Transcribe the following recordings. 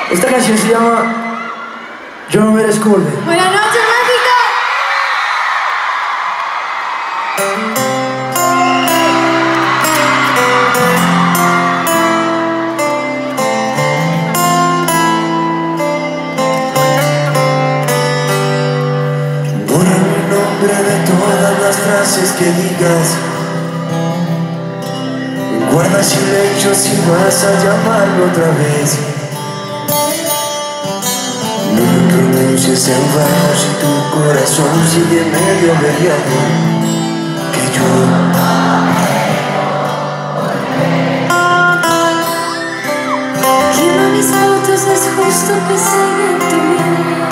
Esta canción se llama Yo no merezco volver. Buenas noches, México. Borra mi nombre de todas las frases que digas. Guarda silencio si vas a llamarlo otra vez. No me pronuncies en vano si tu corazón sigue medio averiado. Que yo Quema mis fotos, es justo que siga en tu vida.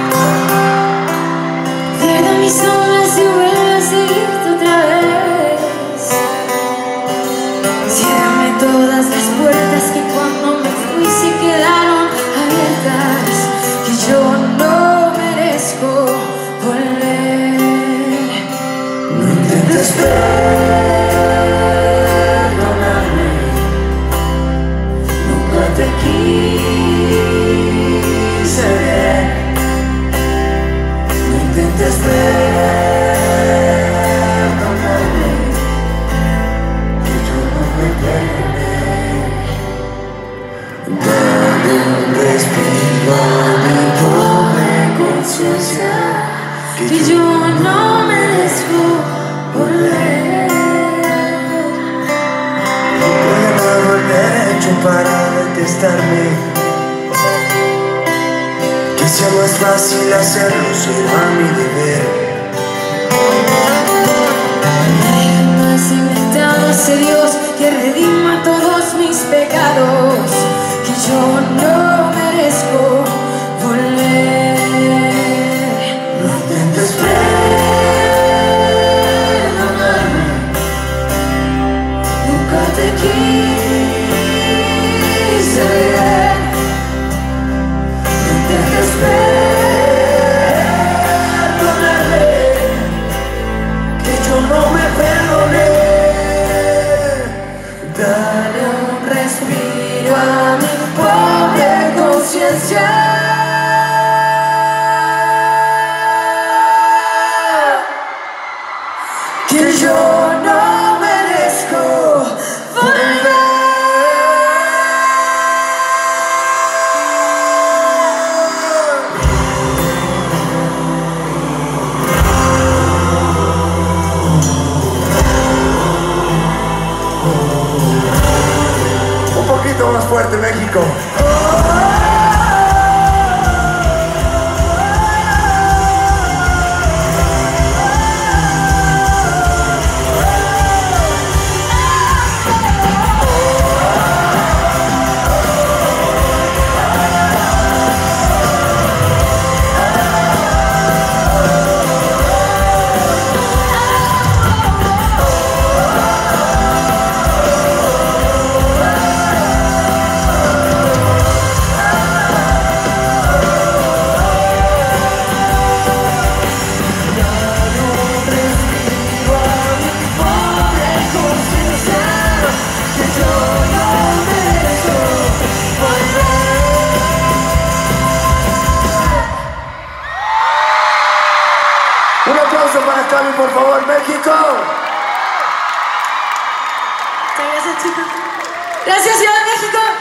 Pierdo mis sombras y vuelvo a seguirte otra vez. Ciérrame todas las puertas que cuando me fui se quedaron abiertas. Que yo no merezco volver. no intentes perdonarme. Nunca te quise ver. No intentes perdonarme, que yo no me perdoné. Dame un respiro a mi pobre conciencia, Que yo no merezco volver. Voy a nuevo el derecho para detestarme. Que sea más fácil hacerlo será mi deber. Nadie jamás ha inventado ese Dios que redima todos mis pecados. Que yo no merezco volver. No intentes perdonarme. Nunca te quise ver. No intentes perdonarme, que yo no me perdoné. Dale un respiro a mi pobre conciencia. Que yo no merezco volver. Un poquito más fuerte, México. Un aplauso para Cami, por favor, México. Muchas gracias, chicos. Gracias, Ciudad de México.